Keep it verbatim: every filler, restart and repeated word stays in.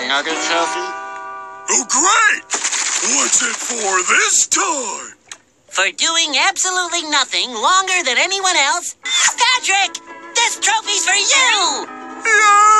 another trophy? Oh, great! What's it for this time? For doing absolutely nothing longer than anyone else. Patrick, this trophy's for you! Yeah!